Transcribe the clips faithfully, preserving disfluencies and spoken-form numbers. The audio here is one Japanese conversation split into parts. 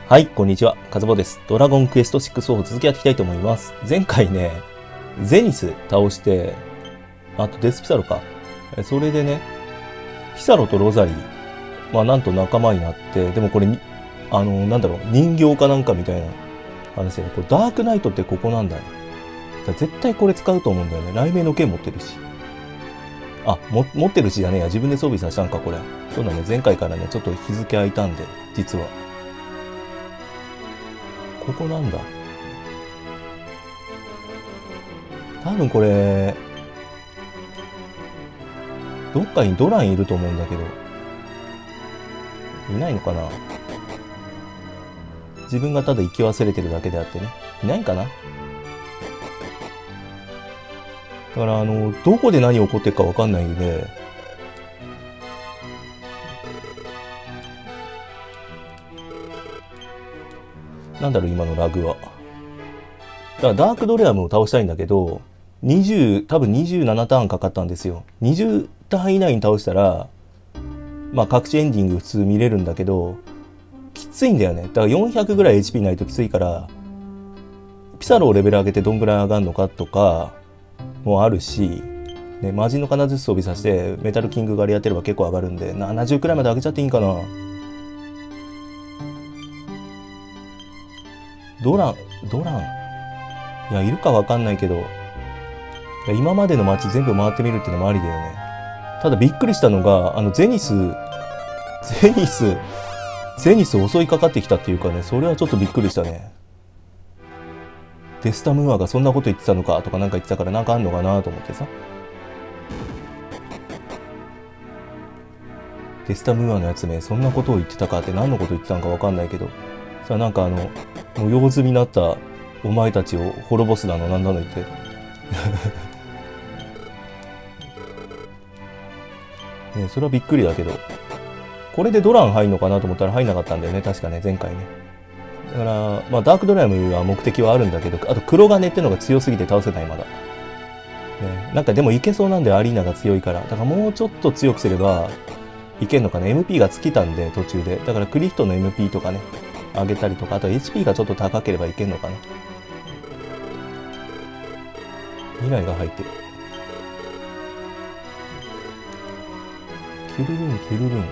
はい、こんにちは。カズボです。ドラゴンクエストろくを続きやっていきたいと思います。前回ね、ゼニス倒して、あとデスピサロか。それでね、ピサロとロザリー、まあなんと仲間になって、でもこれ、あの、なんだろう、人形かなんかみたいな話で、これダークナイトってここなんだね。だ絶対これ使うと思うんだよね。雷鳴の剣持ってるし。あ、も、持ってるしじゃねえや。自分で装備させたんか、これ。そうだね。前回からね、ちょっと日付空いたんで、実は。ここなんだ。多分これ、どっかにドランいると思うんだけど。いないのかな？自分がただ行き忘れてるだけであってね。いないかな？だからあの、どこで何起こってるかわかんないんで、なんだろう、今のラグは。だからダークドレアムを倒したいんだけど、にじゅう、多分にじゅうななターンかかったんですよ。にじゅうターン以内に倒したら、まあ隠しエンディング普通見れるんだけど、きついんだよね。だからよんひゃくぐらい エイチピー ないときついから、ピサロをレベル上げてどんぐらい上がるのかとかもあるし、ね、魔人の金槌装備させてメタルキング狩りやってれば結構上がるんで、ななじゅうくらいまで上げちゃっていいんかな。ドラン、ドラン。いや、いるかわかんないけど、いや今までの街全部回ってみるっていうのもありだよね。ただびっくりしたのが、あの、ゼニス、ゼニス、ゼニス襲いかかってきたっていうかね、それはちょっとびっくりしたね。デスタムーアがそんなこと言ってたのかとかなんか言ってたからなんかあんのかなと思ってさ。デスタムーアのやつね、そんなことを言ってたかって何のこと言ってたのかわかんないけど、さあなんかあの、もう用済みになったお前たちを滅ぼすだのなんだの言って。ね、それはびっくりだけど、これでドラン入んのかなと思ったら入んなかったんだよね、確かね、前回ね。だから、まあ、ダークドラムは目的はあるんだけど、あと黒金ってのが強すぎて倒せない、まだ。ね、なんかでもいけそうなんだよ、アリーナが強いから。だからもうちょっと強くすれば、いけんのかな。エムピー が尽きたんで、途中で。だからクリフトの エムピー とかね、上げたりとか、あと エイチピー がちょっと高ければいけんのかな。未来が入ってる。キュルルン、キュルルン。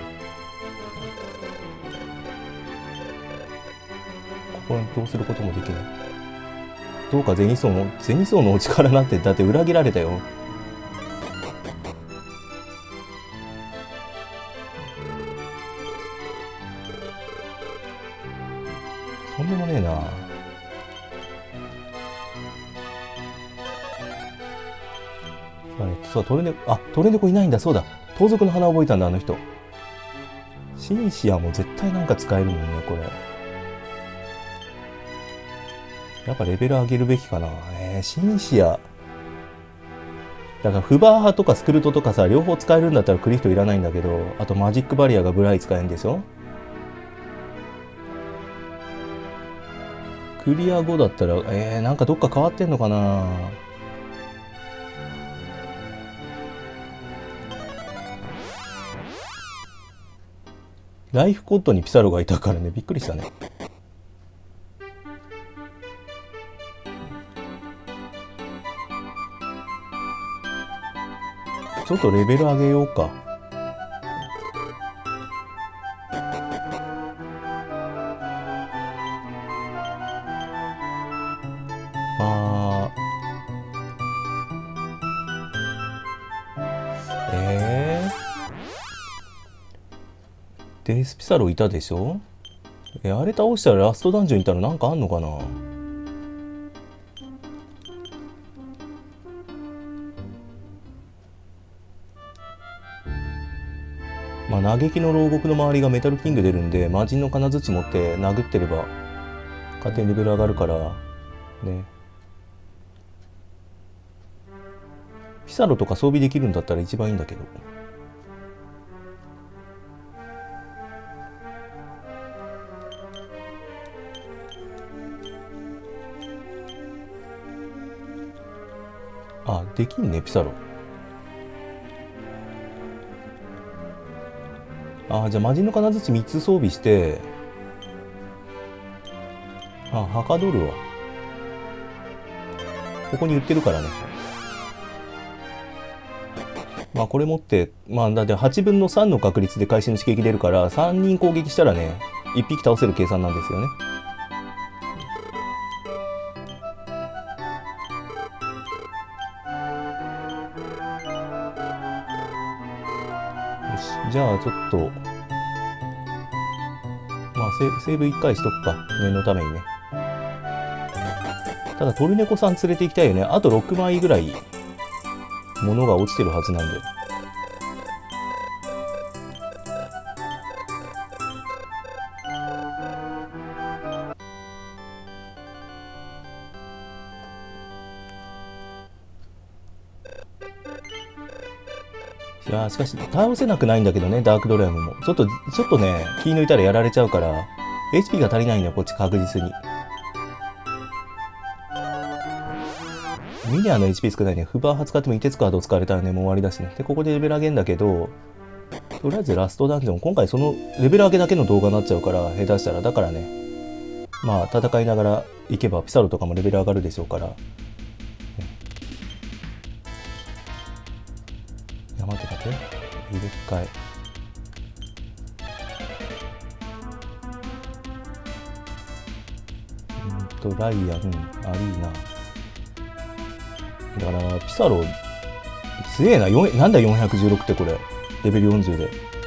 ここにどうすることもできない。どうかゼニソウの、ゼニソウのお力なんて、だって裏切られたよ。とんでもねえな。そう、トレネ、あ、トレネコいないんだ、そうだ。盗賊の花覚えたんだ、あの人。シンシアも絶対なんか使えるもんね、これ。やっぱレベル上げるべきかな。えー、シンシア。だからフバーハとかスクルトとかさ、両方使えるんだったらクリフトいらないんだけど、あとマジックバリアがブライ使えるんでしょ。クリア後だったら、えー、なんかどっか変わってんのかな。ライフコットにピサロがいたからね、びっくりしたね。ちょっとレベル上げようか。あー。えー。デスピサロいたでしょ？え、あれ倒したらラストダンジョンいたらなんかあんのかな？まあ、嘆きの牢獄の周りがメタルキング出るんで、魔人の金槌持って殴ってれば、勝手にレベル上がるから、ね。ピサロとか装備できるんだったら一番いいんだけど。あ、できんね、ピサロ。ああ、じゃあ魔人の金槌みっつ装備して、 あ、はかどるわ。ここに売ってるからね。まあこれ持って、まあだってはちぶんのさんの確率で会心の刺激出るから、さんにん攻撃したらね、いっぴき倒せる計算なんですよね。よし、じゃあちょっと、まあセセーブいっかいしとくか。念のためにね。ただトルネコさん連れて行きたいよね。あとろくまいぐらい物が落ちてるはずなんで。よいやーしかし倒せなくないんだけどね、ダークドラムも。ちょっと、ちょっとね、気抜いたらやられちゃうから、エイチピー が足りないんだよ、こっち確実に。ミニアの エイチピー 少ないね。フバーハ使っても凍てつくカード使われたらね、もう終わりだしね。で、ここでレベル上げんだけど、とりあえずラストダンジョン、今回そのレベル上げだけの動画になっちゃうから、下手したら。だからね、まあ、戦いながら行けば、ピサロとかもレベル上がるでしょうから。ね、いや、待って待って。入れ替え。うんと、ライアン、アリーナ。だから、ピサロ、すげえな。なんだよんひゃくじゅうろくってこれ。レベルよんじゅうで。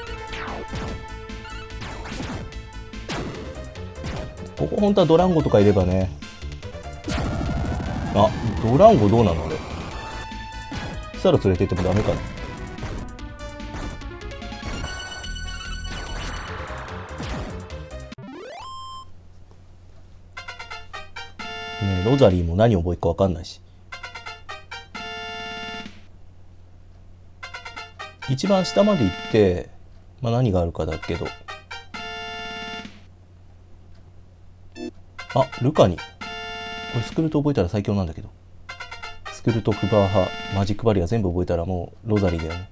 ここ本当はドランゴとかいればね。あ、ドランゴどうなのあれ。ピサロ連れて行ってもダメかな。ねえ、ロザリーも何覚えるかわかんないし。一番下まで行って、まあ何があるかだけど。あ、ルカニ。これスクルト覚えたら最強なんだけど。スクルト、フバーハ、マジックバリア全部覚えたらもうロザリーだよね。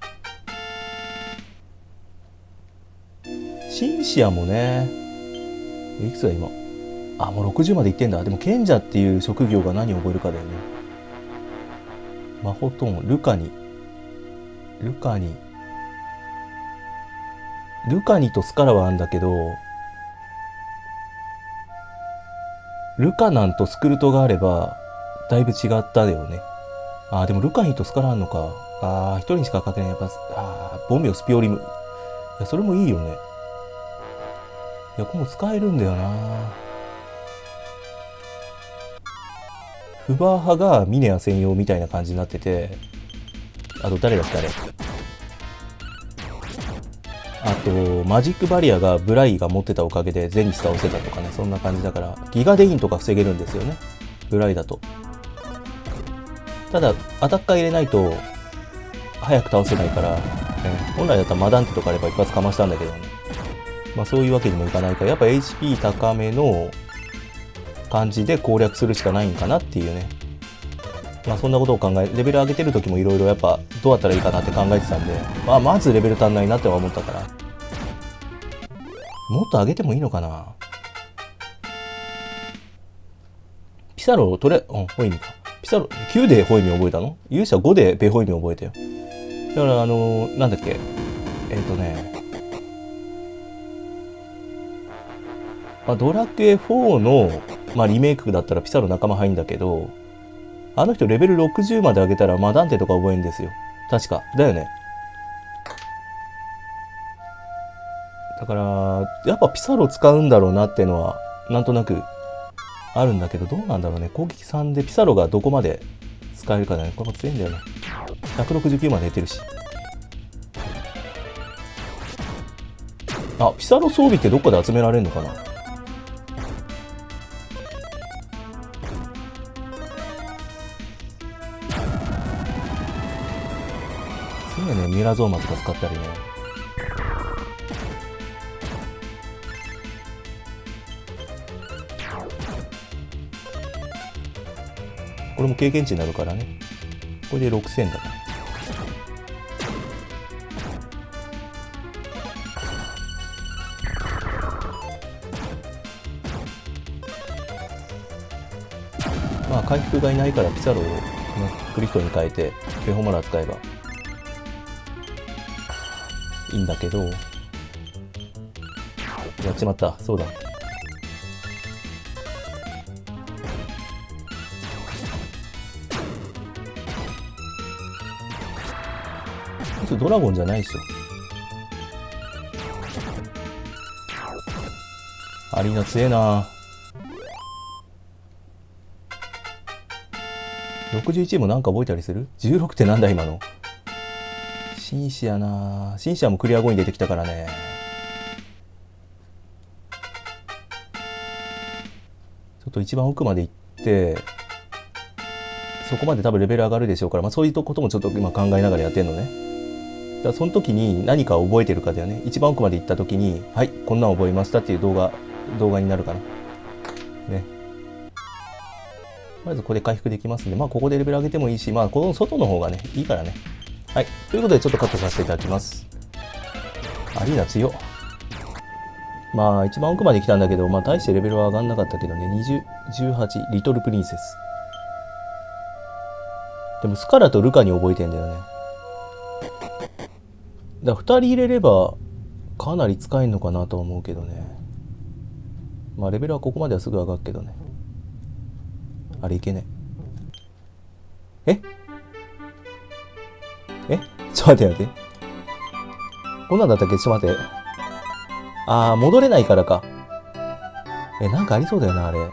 シンシアもね、いくつだ今。あ、もうろくじゅうまで行ってんだ。でも賢者っていう職業が何を覚えるかだよね。マホトーン、ルカニ。ルカニ。ルカニとスカラはあるんだけど、ルカナンとスクルトがあれば、だいぶ違ったよね。ああ、でもルカニとスカラあんのか。ああ、一人にしか書けない。やっぱ、ああ、ボミオスピオリム。いや、それもいいよね。いや、これも使えるんだよな。フバー派がミネア専用みたいな感じになってて、あと誰だっけあれ。あと、マジックバリアがブライが持ってたおかげでゼニス倒せたとかね、そんな感じだから、ギガデインとか防げるんですよね。ブライだと。ただ、アタッカー入れないと、早く倒せないから、ね、本来だったらマダンテとかあれば一発かましたんだけどね。まあそういうわけにもいかないから、やっぱ エイチピー 高めの感じで攻略するしかないんかなっていうね。まあそんなことを考え、レベル上げてる時もいろいろやっぱどうやったらいいかなって考えてたんで、まあまずレベル足んないなっては思ったから。もっと上げてもいいのかな。ピサロ、とりあえず、うん、ホイミか。ピサロ、きゅうでホイミ覚えたの？勇者ごでベホイミ覚えたよ。だからあのー、なんだっけ。えっとね、まあ、ドラクエフォーの、まあ、リメイクだったらピサロ仲間入んだけど、あの人レベルろくじゅうまで上げたらマダンテとか覚えるんですよ。確か。だよね。だから、やっぱピサロ使うんだろうなっていうのは、なんとなくあるんだけど、どうなんだろうね。攻撃さんでピサロがどこまで使えるかだね。これも強いんだよね。ひゃくろくじゅうきゅうまで出てるし。あ、ピサロ装備ってどこで集められるのかな？そうだね、ミラゾーマとか使ったりね。これも経験値になるからね。これでろくせんだから。 まあ回復がいないからピサロを、ね、クリフトに変えてペホマラ使えばいいんだけど、やっちまった。そうだ、ドラゴンじゃないでしょ。アリーナ強えな。ろくじゅういちもなんか覚えたりする？ じゅうろく ってなんだ今の。シンシアな。シンシアもクリア後に出てきたからね。ちょっと一番奥まで行ってそこまで多分レベル上がるでしょうから、まあ、そういうこともちょっと今考えながらやってんのね。だからその時に何か覚えてるかだよね。一番奥まで行った時に、はい、こんなん覚えましたっていう動画、動画になるかな。ね。まずここで回復できますんで、まあここでレベル上げてもいいし、まあこの外の方がね、いいからね。はい。ということでちょっとカットさせていただきます。アリーナ強っ。まあ一番奥まで来たんだけど、まあ大してレベルは上がんなかったけどね、にじゅう、じゅうはち、リトルプリンセス。でもスカラとルカに覚えてんだよね。だからふたり入れればかなり使えんのかなと思うけどね。まあレベルはここまではすぐ上がるけどね。あれいけねえ。えちょっと待って待って。こんなんだったっけ？ちょっと待って。あー、戻れないからか。え、なんかありそうだよな、あれ。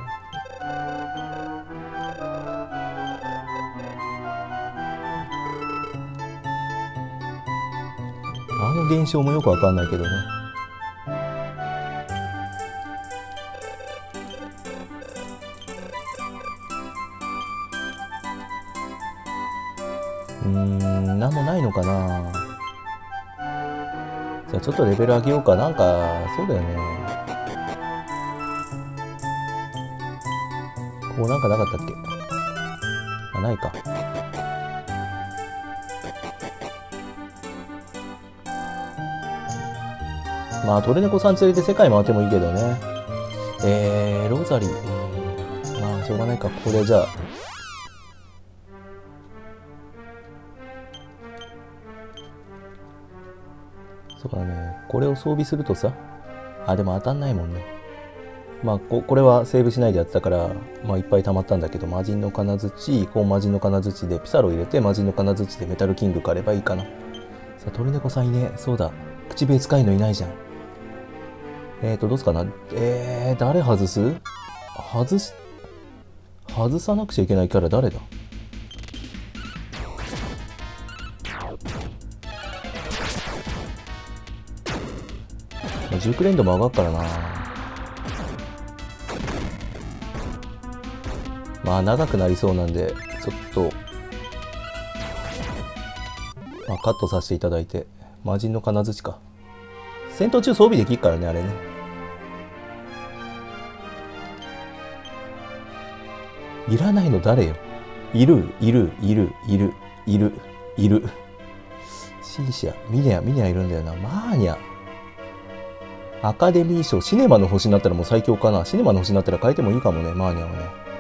あの現象もよくわかんないけどね。うーん、なんもないのかな。じゃあちょっとレベル上げようか。なんか、そうだよね。ここなんかなかったっけ？あ、ないか。まあ、トルネコさん連れて世界回ってもいいけどね。えー、ロザリー。まあ、しょうがないか。ここでじゃあ。そうだね。これを装備するとさ。あ、でも当たんないもんね。まあ、こ, これはセーブしないでやってたから、まあ、いっぱい溜まったんだけど、魔人の金槌、こう魔人の金槌でピサロ入れて、魔人の金槌でメタルキング狩ればいいかな。さあ、トルネコさんいね。そうだ。口笛使いのいないじゃん。えーと、どうすかな。えー、誰外す？外す、外さなくちゃいけないキャラ誰だ？まあ、熟練度も上がっからな。まあ、長くなりそうなんで、ちょっと、まあ、カットさせていただいて。魔人の金槌か。戦闘中装備できるからね、あれね。いらないの誰よ。いる、いる、いる、いる、いる、いる。シンシア、ミネア、ミネアいるんだよな。マーニャ。アカデミー賞、シネマの星になったらもう最強かな。シネマの星になったら変えてもいいかもね、マーニャはね。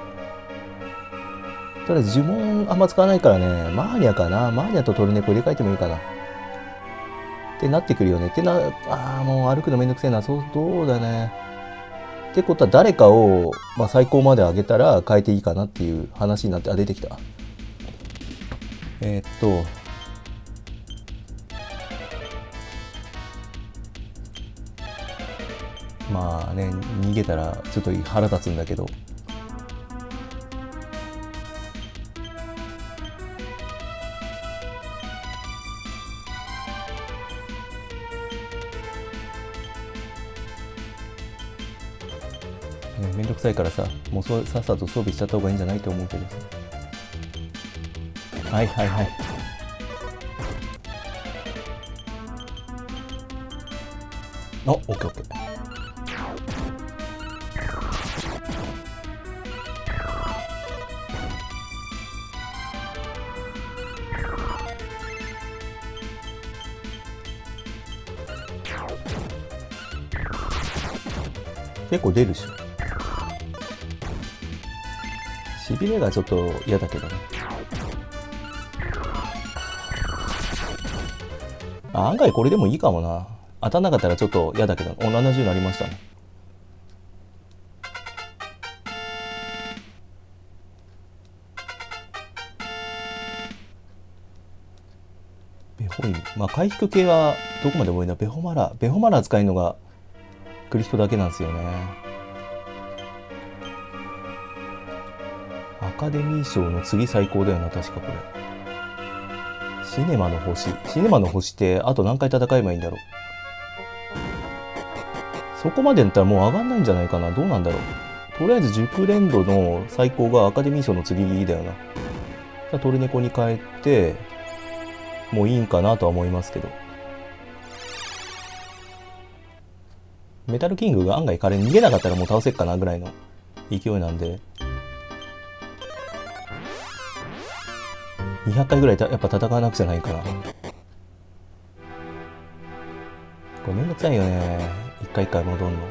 とりあえず呪文あんま使わないからね、マーニャかな。マーニャとトルネコ入れ替えてもいいかな。ってなってくるよね。ってな、ああ、もう歩くのめんどくせえな。そう、どうだね。ってことは誰かを、まあ、最高まで上げたら変えていいかなっていう話になって、あ、出てきた。えー、っと、まあね、逃げたらちょっと腹立つんだけど。めんどくさいからさ、もうそさっさと装備しちゃった方がいいんじゃないと思うけどさ。はいはいはい。あ、オッケーオッケー。結構出るし。 しびれがちょっと嫌だけどね。あ、案外これでもいいかもな。当たんなかったらちょっと嫌だけど。お、ななじゅうになりましたね。ベホイミ。まあ回復系はどこまで多いな。ベホマラー。ベホマラー使えるのがクリフトだけなんですよね。アカデミー賞の次最高だよな、確かこれ。シネマの星。シネマの星ってあと何回戦えばいいんだろう。そこまでだったらもう上がんないんじゃないかな。どうなんだろう。とりあえず熟練度の最高がアカデミー賞の次だよな。じゃあトルネコに変えて、もういいんかなとは思いますけど。メタルキングが案外彼逃げなかったらもう倒せっかなぐらいの勢いなんで。にひゃっかいぐらいやっぱ戦わなくちゃないかな。これめんどくさいよね。一回一回戻んの。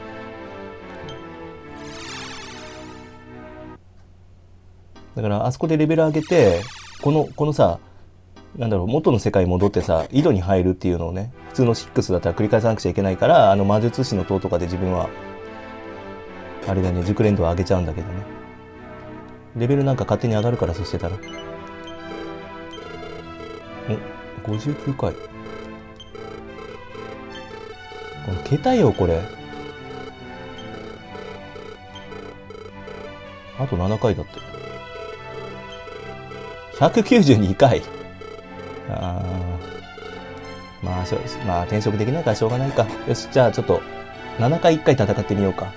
だからあそこでレベル上げて、この、このさ、なんだろう、元の世界に戻ってさ、井戸に入るっていうのをね、普通のろくだったら繰り返さなくちゃいけないから、あの魔術師の塔とかで自分は、あれだね、熟練度を上げちゃうんだけどね。レベルなんか勝手に上がるから、そしてたら。お、ごじゅうきゅうかい。この桁よ、これ。あとななかいだって。ひゃくきゅうじゅうにかい。あー。まあ、しょまあ、転職できないからしょうがないか。よし、じゃあちょっと、ななかいいっかい戦ってみようか。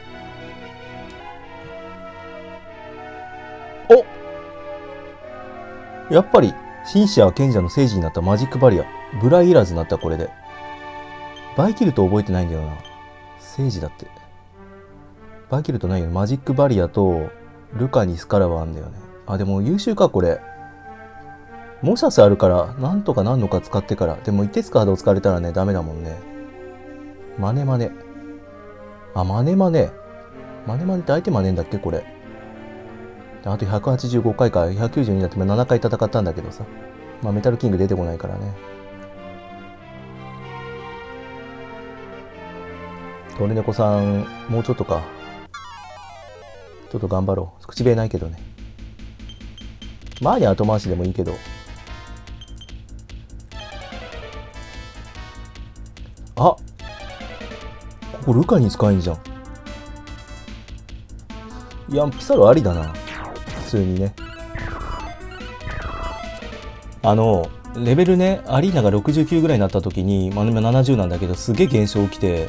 お！やっぱり、シンシアは賢者の聖司になったマジックバリア。ブライいらずになった、これで。バイキルト覚えてないんだよな。聖司だって。バイキルトないよね。マジックバリアと、ルカにスカラはあんだよね。あ、でも優秀か、これ。モシャスあるから、なんとかなんのか使ってから。でも、一徹カードを使われたらね、ダメだもんね。マネマネ。あ、マネマネ。マネマネって相手マネんだっけ、これ。あとひゃくはちじゅうごかいか、ひゃくきゅうじゅうにだってななかい戦ったんだけどさ。まあ、メタルキング出てこないからね。トルネコさん、もうちょっとか。ちょっと頑張ろう。口笛ないけどね。前に後回しでもいいけど。あ、ここルカに使えんじゃん。いや、ピサロありだな。普通にね。あの、レベルね、アリーナがろくじゅうきゅうぐらいになった時に、まあ今ななじゅうなんだけど、すげえ現象起きて、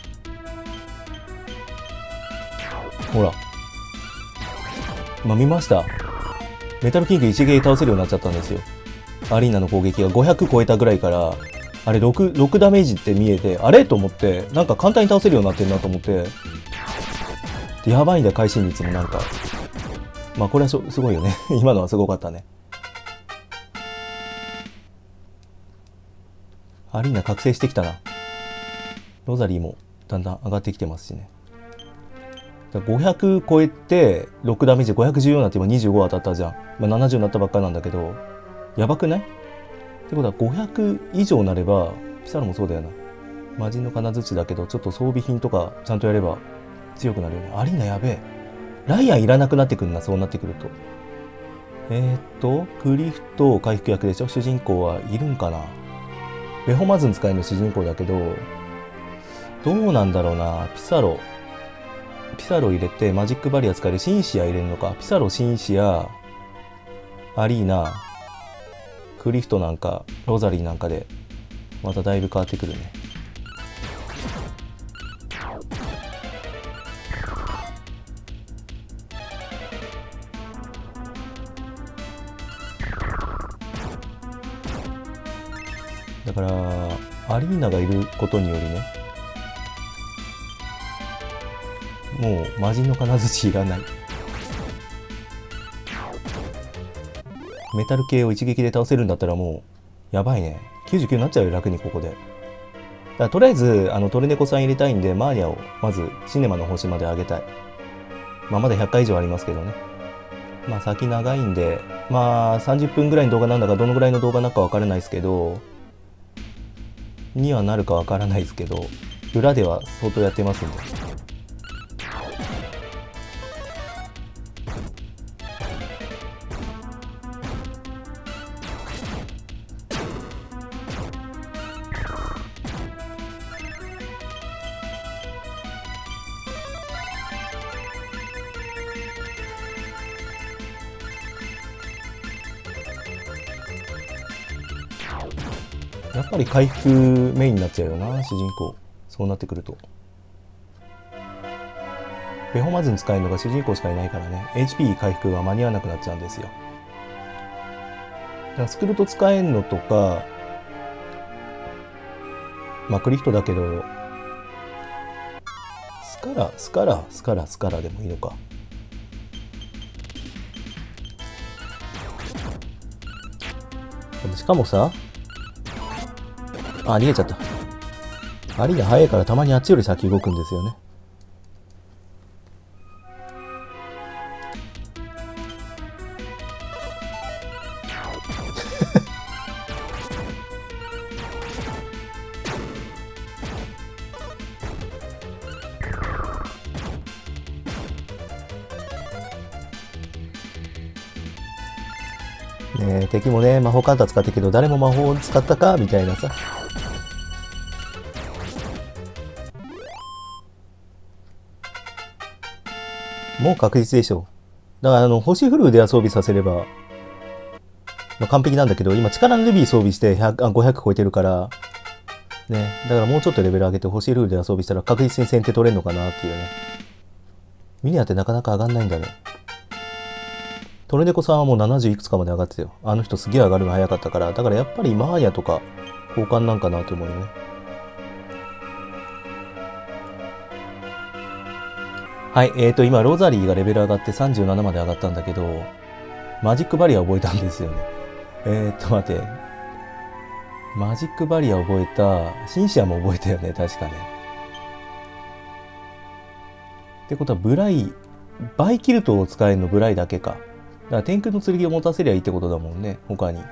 ほら。まあ見ました。メタルキング一撃倒せるようになっちゃったんですよ。アリーナの攻撃がごひゃく超えたぐらいから、あれ 6, ろくダメージって見えて、あれと思って、なんか簡単に倒せるようになってるなと思って、でやばいんだよ、会心率もなんか。まあこれはすごいよね。今のはすごかったね。アリーナ覚醒してきたな。ロザリーもだんだん上がってきてますしね。ごひゃく超えてろくダメージごひゃくじゅうよんになって今にじゅうご当たったじゃん。まあ、ななじゅうになったばっかりなんだけど、やばくない？ってことはごひゃく以上なれば、ピサロもそうだよな。魔人の金槌だけど、ちょっと装備品とかちゃんとやれば強くなるよね。アリーナやべえ。ライアンいらなくなってくるな、そうなってくると。えー、っと、クリフト回復役でしょ？主人公はいるんかな？ベホマズン使えるの主人公だけど、どうなんだろうな。ピサロ。ピサロ入れてマジックバリア使えるシンシア入れるのか。ピサロ、シンシア、アリーナ、クリフトなんか、ロザリーなんかで、まただいぶ変わってくるね。だから、アリーナがいることによりね、もう魔人の金槌いらない。メタル系を一撃で倒せるんだったらもうやばいね。きゅうじゅうきゅうになっちゃうよ、楽にここで。だからとりあえずあのトルネコさん入れたいんで、マーニャをまずシネマの星まで上げたい。まあまだひゃっかい以上ありますけどね。 まあ先長いんで、まあさんじゅっぷんぐらいの動画なんだかどのぐらいの動画なのかわからないですけど、にはなるかわからないですけど、裏では相当やってますんで。やっぱり回復メインになっちゃうよな、主人公。そうなってくると。ベホマズン使えるのが主人公しかいないからね、エイチピー 回復が間に合わなくなっちゃうんですよ。だからスクルト使えんのとか、まあクリフトだけど、スカラ、スカラ、スカラ、スカラでもいいのか。しかもさ、あ、逃げちゃった。アリーナ速いからたまにあっちより先動くんですよね。ねえ、敵もね、魔法カウンター使ってるけど、誰も魔法を使ったかみたいなさ。もう確実でしょ。だからあの、星フルでは装備させれば、まあ、完璧なんだけど、今力のルビー装備してひゃくあごひゃく超えてるから、ね、だからもうちょっとレベル上げて星フルでは装備したら確実に先手取れるのかなっていうね。ミニアってなかなか上がんないんだね。トルネコさんはもうななじゅういくつかまで上がってたよ。あの人すげえ上がるの早かったから、だからやっぱりマーヤとか交換なんかなと思うよね。はい、えーと、今、ロザリーがレベル上がってさんじゅうななまで上がったんだけど、マジックバリア覚えたんですよね。えーと、待って。マジックバリア覚えた、シンシアも覚えたよね、確かね。ってことは、ブライ、バイキルトを使えるのブライだけか。だから天空の剣を持たせりゃいいってことだもんね、他に。ね、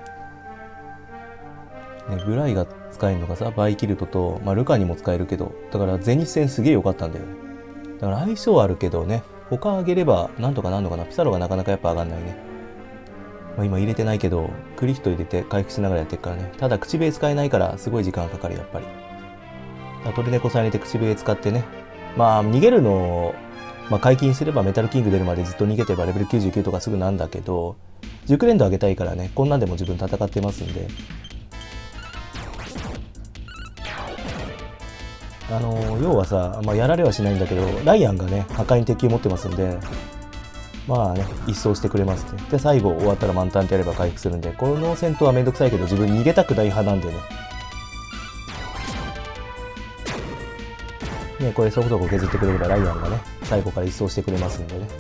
ブライが使えるのがさ、バイキルトと、まあ、ルカにも使えるけど、だからゼニス戦すげえ良かったんだよね。だから相性あるけどね、他上げればなんとかなんのかな。ピサロがなかなかやっぱ上がんないね。まあ、今入れてないけど、クリフト入れて回復しながらやってるからね。ただ口笛使えないからすごい時間かかる、やっぱり。トルネコさん入れて口笛使ってね。まあ逃げるのを、まあ、解禁すればメタルキング出るまでずっと逃げてればレベルきゅうじゅうきゅうとかすぐなんだけど、熟練度上げたいからね、こんなんでも自分戦ってますんで。あのー、要はさ、まあ、やられはしないんだけど、ライアンがね、破壊に敵を持ってますんで、まあね、一掃してくれますね。で、最後終わったら満タンってやれば回復するんで、この戦闘はめんどくさいけど、自分逃げたくない派なんでね。ね、これそこそこ削ってくれればライアンがね、最後から一掃してくれますんでね。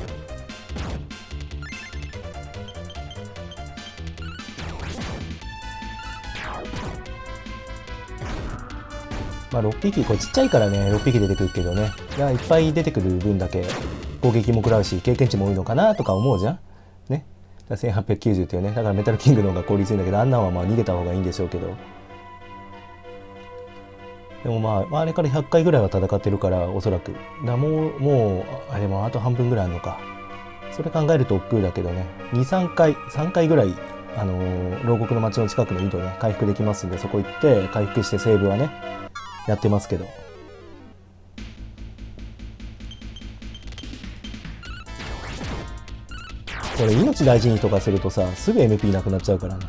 まあろっぴき、これちっちゃいからね、ろっぴき出てくるけどね。いや、いっぱい出てくる分だけ攻撃も食らうし、経験値も多いのかなとか思うじゃんね。だせんはっぴゃくきゅうじゅうっていうね。だからメタルキングの方が効率いいんだけど、あんなんはまあ逃げた方がいいんでしょうけど。でもまあ、あれからひゃっかいぐらいは戦ってるから、おそらく。だもう、もう、あれもあと半分ぐらいあるのか。それ考えると億劫だけどね。に、さんかい、さんかいぐらい、あのー、牢獄の町の近くの井戸ね、回復できますんで、そこ行って、回復してセーブはね、やってますけど。これ命大事にとかするとさ、すぐ エムピー なくなっちゃうからね。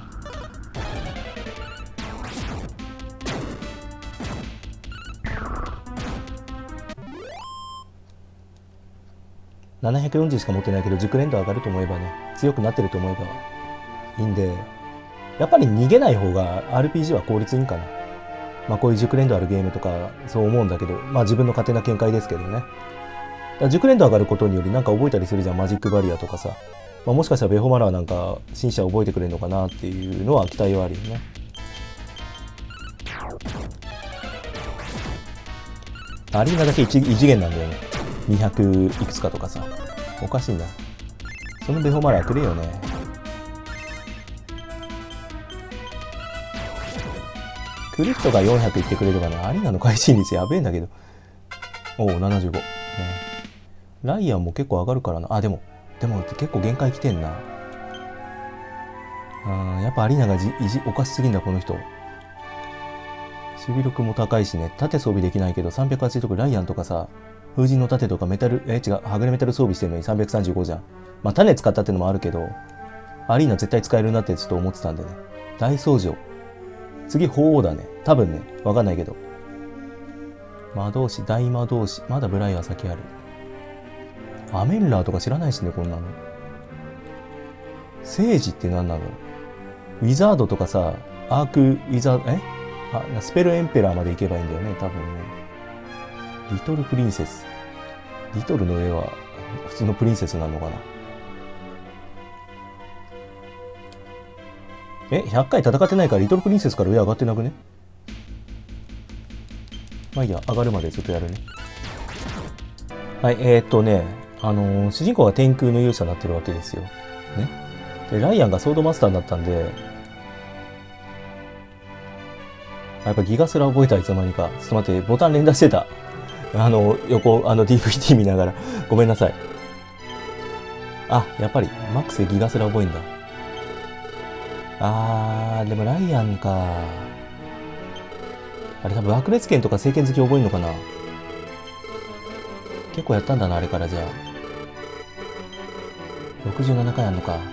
ななひゃくよんじゅうしか持ってないけど、熟練度上がると思えばね、強くなってると思えばいいんで、やっぱり逃げない方が アールピージー は効率いいんかな。まあこういう熟練度あるゲームとかそう思うんだけど、まあ自分の勝手な見解ですけどね。だから熟練度上がることによりなんか覚えたりするじゃん、マジックバリアとかさ。まあもしかしたらベホマラーなんか新車覚えてくれるのかなっていうのは期待はあるよね。アリーナだけ 1, 異次元なんだよね。にひゃくいくつかとかさ。おかしいな。 そのベホマラくれよね。クリフトがよんひゃくいってくれればね、アリーナの回収率やべえんだけど。おお、ななじゅうご、ね。ライアンも結構上がるからな。あ、でも、でも結構限界来てんな。あやっぱアリーナがじいじおかしすぎんだ、この人。守備力も高いしね、盾装備できないけど、さんびゃくはちじゅうとかライアンとかさ、風神の盾とかメタル、え、違う、はぐれメタル装備してるのにさんびゃくさんじゅうごじゃん。まあ、種使ったってのもあるけど、アリーナ絶対使えるなってちょっと思ってたんでね。大掃除を。次、鳳凰だね。多分ね。わかんないけど。魔導士、大魔導士。まだブライアー先ある。アメンラーとか知らないしね、こんなの。聖治って何なの？ウィザードとかさ、アークウィザード、えあ、スペルエンペラーまで行けばいいんだよね、多分ね。リトルプリンセス。リトルの上は普通のプリンセスなのかな。え、ひゃっかい戦ってないからリトルプリンセスから上上がってなくね？まあいいや、上がるまでちょっとやるね。はい、えー、っとね、あのー、主人公が天空の勇者になってるわけですよ。ね。で、ライアンがソードマスターになったんで、やっぱギガスラ覚えたいつの間にか。ちょっと待って、ボタン連打してた。あの、横、あの ディーブイディー 見ながら。ごめんなさい。あ、やっぱり、マックスでギガスラ覚えんだ。あー、でもライアンか。あれ多分爆裂剣とか聖剣好き覚えんのかな。結構やったんだな、あれからじゃあ。ろくじゅうななかいあんのか。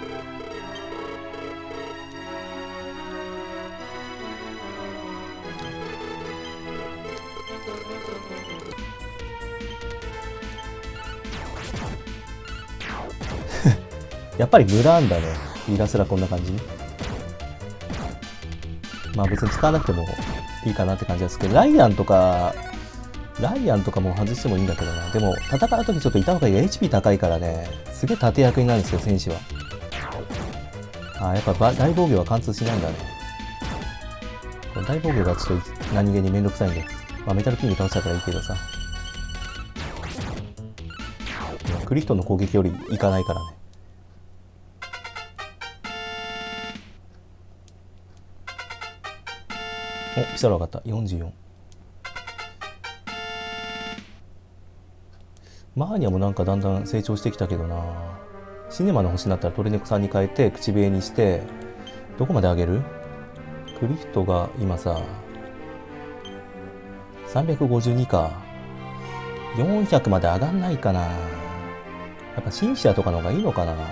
やっぱり無駄なんだね。ギガスラこんな感じね。まあ別に使わなくてもいいかなって感じですけど、ライアンとか、ライアンとかも外してもいいんだけどな。でも戦うときちょっといた方がいい。エイチピー 高いからね。すげえ盾役になるんですよ、戦士は。ああ、やっぱ大防御は貫通しないんだね。この大防御がちょっと何気にめんどくさいんで。まあメタルキング倒したからいいけどさ。クリフトンの攻撃よりいかないからね。お、ピサロ上がった。よんじゅうよん。マーニャもなんかだんだん成長してきたけどな。シネマの星になったらトレネコさんに変えて口笛にして、どこまで上げる？クリフトが今さ、さんびゃくごじゅうにか。よんひゃくまで上がんないかな。やっぱシンシアとかの方がいいのかな。に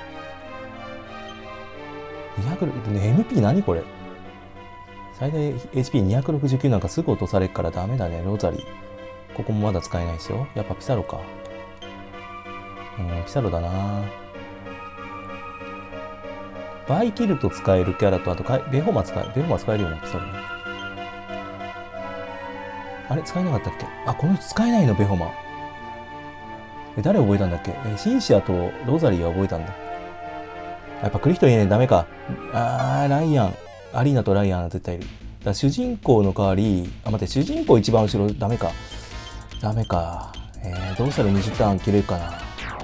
ひゃく、ね、エムピー 何これ？最大 エイチピーにひゃくろくじゅうきゅう なんかすぐ落とされるからダメだね、ロザリー。ここもまだ使えないですよ。やっぱピサロか。うん、ピサロだな。バイキルト使えるキャラと、あとベホマ使え、ベホマ使えるようなピサロね。あれ使えなかったっけ？あ、この人使えないの、ベホマ。え、誰覚えたんだっけ？え、シンシアとロザリーは覚えたんだ。やっぱクリフト入れないとダメか。あー、ライアン。アリーナとライアンは絶対いる。だから主人公の代わり、あ、待って、主人公一番後ろ、ダメか。ダメか。えー、どうしたらにじゅうターン切れるかな。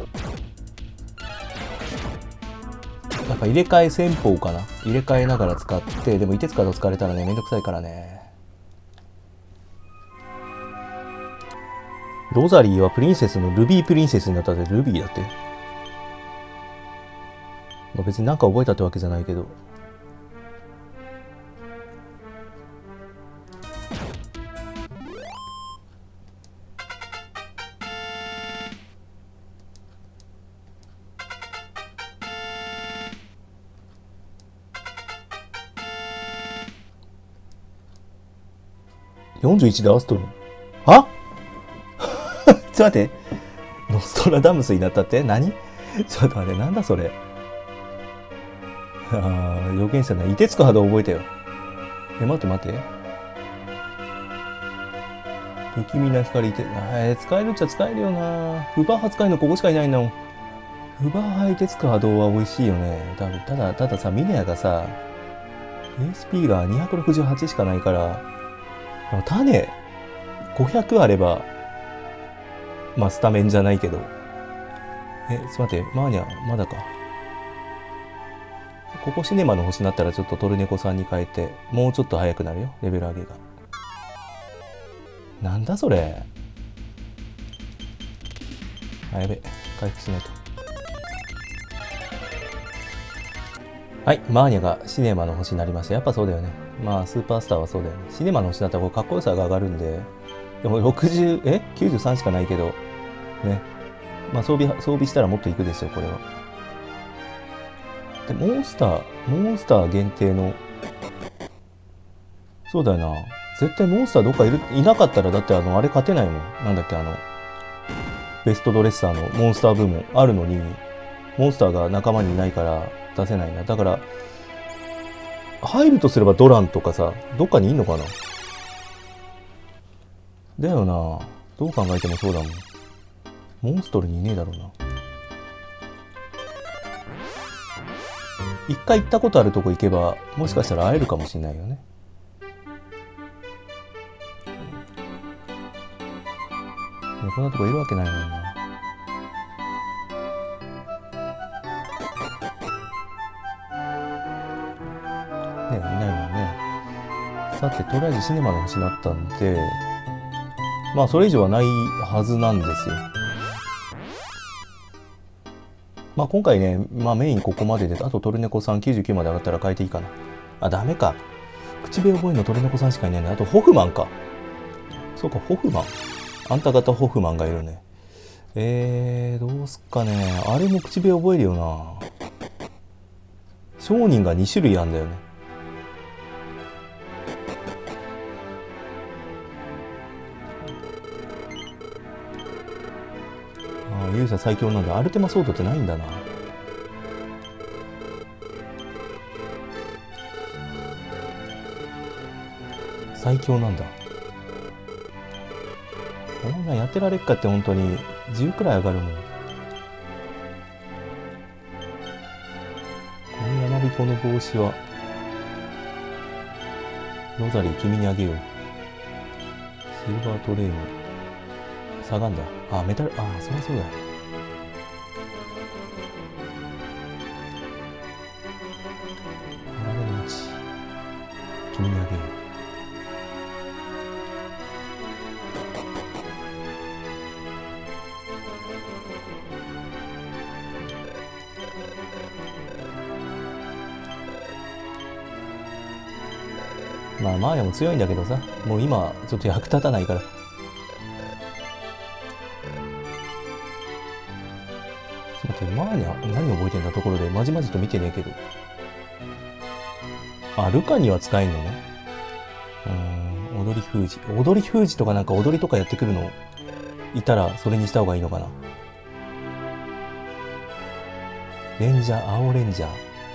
やっぱ入れ替え戦法かな。入れ替えながら使って、でも、凍てつかと使われたらね、めんどくさいからね。ロザリーはプリンセスのルビープリンセスになったで、ルビーだって。まあ、別になんか覚えたってわけじゃないけど。よんじゅういちでアストロン。あちょっと待って。ノストラダムスになったって何？ちょっと待って、なんだそれ。ああ、予言者な。凍てつく波動覚えたよ。え、待って待って。不気味な光って、えー、使えるっちゃ使えるよな。フバーハ使えるのここしかいないの。フバーハ凍てつく波動は美味しいよね。ただ、たださ、ミネアがさ、エイチピー がにひゃくろくじゅうはちしかないから、でも種ごひゃくあれば、まあスタメンじゃないけど、 え、ちょっと待って、マーニャ、まだか。ここシネマの星になったらちょっとトルネコさんに変えて、もうちょっと早くなるよ、レベル上げが。なんだそれ。あ、やべ。回復しないと。はい、マーニャがシネマの星になりました。やっぱそうだよね。まあ、スーパースターはそうだよね。シネマの星になったらこれかっこよさが上がるんで、でもろくじゅう、え ?きゅうじゅうさん しかないけど、ね。まあ装備、装備したらもっといくですよ、これは。で、モンスター、モンスター限定の、そうだよな。絶対モンスターどっかいる、いなかったら、だってあの、あれ勝てないもん。なんだっけ、あの、ベストドレッサーのモンスター部門あるのに、モンスターが仲間にいないから出せないな。だから、入るとすればドランとかさ、どっかにいんのかな。だよな。どう考えてもそうだもん。モンストルにいねえだろうな。一回行ったことあるとこ行けば、もしかしたら会えるかもしれないよね。ね、こんなとこいるわけないもんな。ね、いないもんね。さて、とりあえずシネマの星になったんで、まあ、それ以上はないはずなんですよ。まあ、今回ね、まあ、メインここまでで、あとトルネコさんきゅうじゅうきゅうまで上がったら変えていいかな。あ、ダメか。口笛覚えのトルネコさんしかいないね。あと、ホフマンか。そうか、ホフマン。あんた方ホフマンがいるね。えー、どうすっかね。あれも口笛覚えるよな。商人がに種類あんだよね。ああ、勇者最強なんだ。アルテマソードってないんだな。最強なんだ。こんなんやってられっかって本当にじゅうくらい上がるもん。この山彦の帽子はロザリー君にあげよう。シルバートレーム下がんだ。あ、メタル、あ、そりゃそうだよね。鋼の鞭君にあげよう。まあ、マーヤも強いんだけどさ、もう今、ちょっと役立たないから。ちょっと待って、マーニャ、何覚えてんだところで、まじまじと見てねえけど。あ、ルカには使えんのね。うーん、踊り封じ。踊り封じとかなんか踊りとかやってくるの、いたら、それにした方がいいのかな。レンジャー、青レンジャー。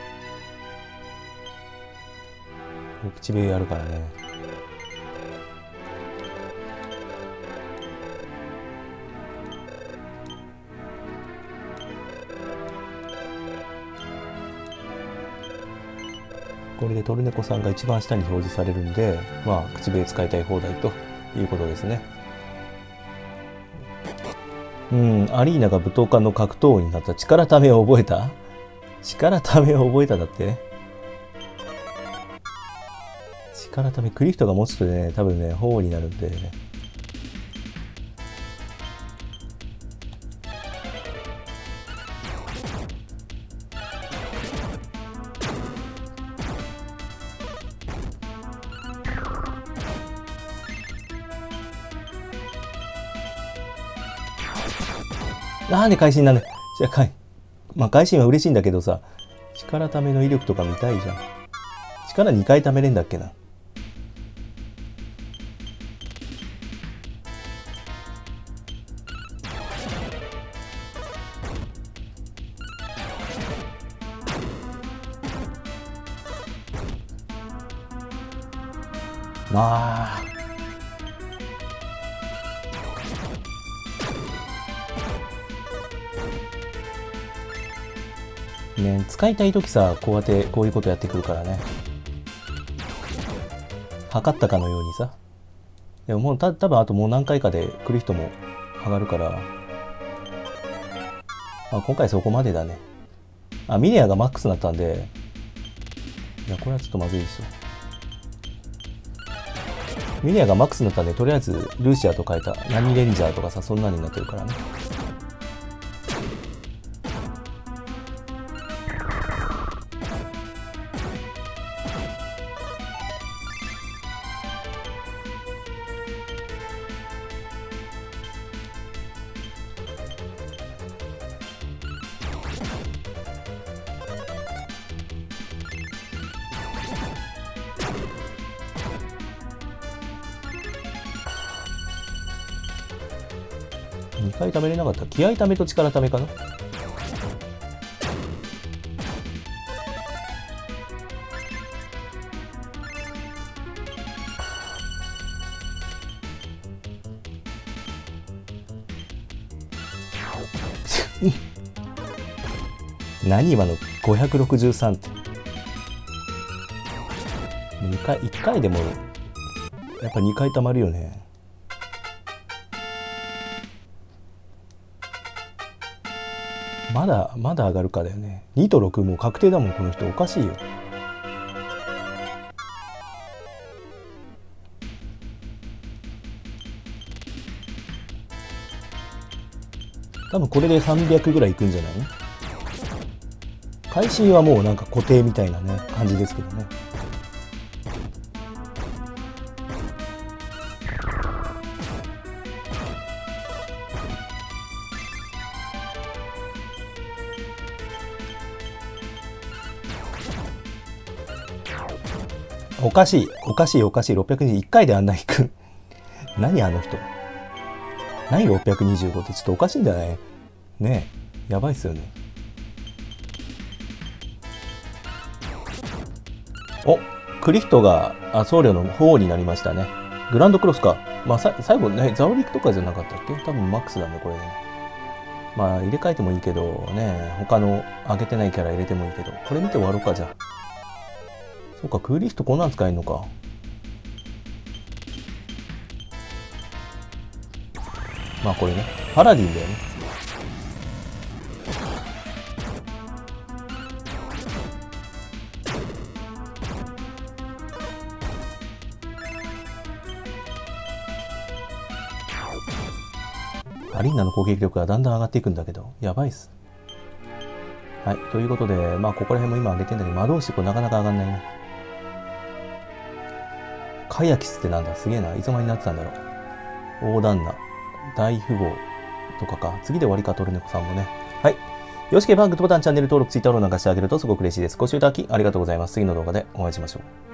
口笛やるからね。これでトルネコさんが一番下に表示されるんで、まあ口笛使いたい放題ということですね。うん、アリーナが武闘家の格闘王になった。力ためを覚えた？力ためを覚えただって？力ため、クリフトが持つとね、多分ね、鳳凰になるんで、ね。なんで会心なんだよ。じゃあ、かい。まあ、会心は嬉しいんだけどさ、力ための威力とか見たいじゃん。力にかいためれんだっけな。まあ。ね、使いたいときさ、こうやってこういうことやってくるからね。測ったかのようにさ。でももうた多分あともう何回かでクリフトも上がるから。 あ、今回そこまでだね。あ、ミネアがマックスになったんで、いや、これはちょっとまずいでしょ。ミネアがマックスになったんで、とりあえずルーシアと変えた。何レンジャーとかさ、そんなになってるからね。にかい貯めれなかった。気合貯めと力貯めかな。何今のごひゃくろくじゅうさんって。にかい、いっかいでもやっぱにかい貯まるよね。まだまだ上がるかだよね。にとろくもう確定だもん、この人。おかしいよ。多分これでさんびゃくぐらいいくんじゃないの。会心はもうなんか固定みたいなね感じですけどね。おかしいおかしいおかしい。ろっぴゃくにじゅういっかいであんな引く何あの人。何ろっぴゃくにじゅうごってちょっとおかしいんじゃないねえ。やばいっすよね。お、クリフトがあ僧侶の方になりましたね。グランドクロスか。まあさ最後ね、ザオリクとかじゃなかったっけ。多分マックスだねこれね。まあ入れ替えてもいいけどね、他の上げてないキャラ入れてもいいけど、これ見て終わろうか。じゃあそうか、クリフトこんなん使えるのか。まあこれね、パラディンだよね。アリーナの攻撃力がだんだん上がっていくんだけど、やばいっす。はい、ということで、まあここら辺も今上げてんだけど、魔導士これなかなか上がんないね。カイアキスってなんだ、すげえな。いつまでになってたんだろう。大旦那、大富豪とかか。次で終わりか、トルネコさんもね。はい。よろしければグッドボタン、チャンネル登録、ツイッターフォローなんかしてあげるとすごく嬉しいです。ご視聴いただきありがとうございます。次の動画でお会いしましょう。